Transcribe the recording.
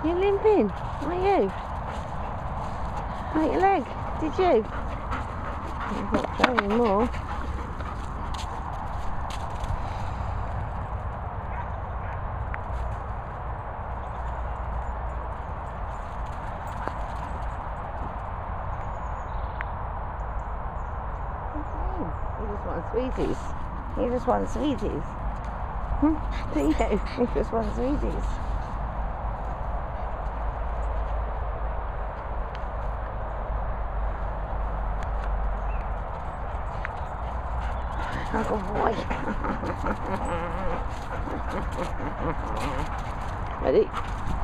You're limping, are you? Hurt your leg, did you? I'm not showing more. You just want sweeties. You just want sweeties. Do you? You just want sweeties. Oh, good boy. Ready?